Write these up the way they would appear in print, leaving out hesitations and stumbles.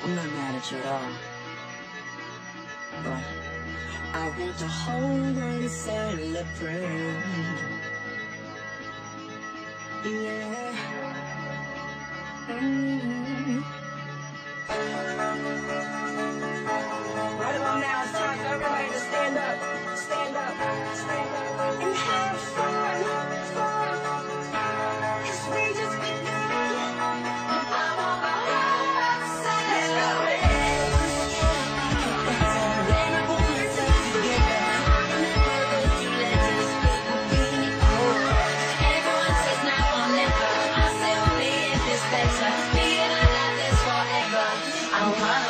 I'm not mad at you at all. But I want to hold and celebrate. Yeah. Right about now, it's time for everybody to stand up, stand up, stand up, and have fun, fun. 'Cause we just begun. I want my heart to celebrate. When I pull myself together, I remember those 2 letters would be everyone says now or never. I say with me if it's better. Me and I love this forever. I wanna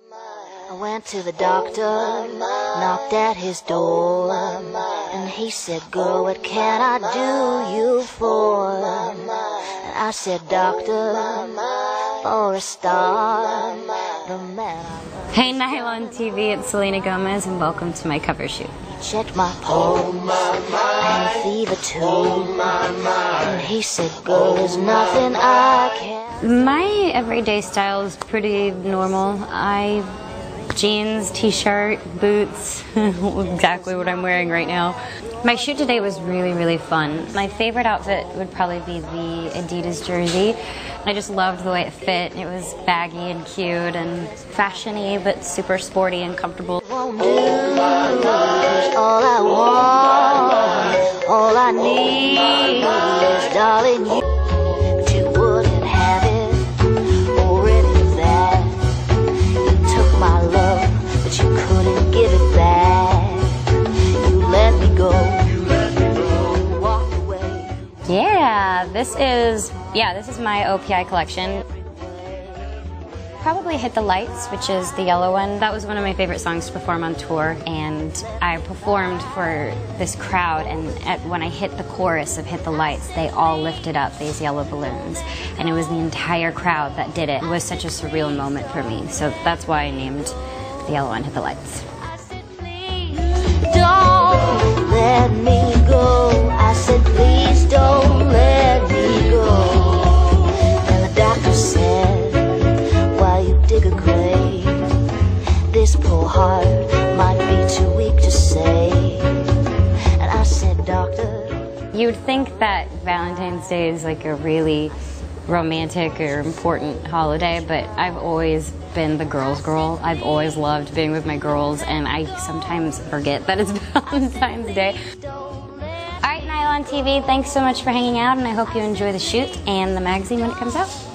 I went to the doctor, knocked at his door, and he said, girl, what can I do you for? And I said, doctor, for a star, the man I love. Hey Nylon TV, it's Selena Gomez and welcome to my cover shoot. He checked my pulse and fever too, and he said, girl, there's nothing I can. My everyday style is pretty normal. Jeans, t-shirt, boots, exactly what I'm wearing right now. My shoot today was really fun. My favorite outfit would probably be the Adidas jersey. I just loved the way it fit. It was baggy and cute and fashion-y, but super sporty and comfortable. Won't do, 'cause all I want, all I need is, darling, you. But you wouldn't have it, or any of that. You took my love, but you couldn't give it back. You let me go, you walked away. Yeah, this is my OPI collection. Probably Hit the Lights, which is the yellow one. That was one of my favorite songs to perform on tour, and I performed for this crowd, and when I hit the chorus of Hit the Lights, they all lifted up these yellow balloons, and it was the entire crowd that did it. It was such a surreal moment for me, so that's why I named the yellow one Hit the Lights. I said, please don't let me go. I said, please don't let me go. And the doctor said, while you dig a grave, this poor heart might be too weak to save. And I said, doctor. You'd think that Valentine's Day is like a really romantic or important holiday, but I've always been the girl's girl. I've always loved being with my girls, and I sometimes forget that it's Valentine's Day. Alright, Nylon TV, thanks so much for hanging out, and I hope you enjoy the shoot and the magazine when it comes out.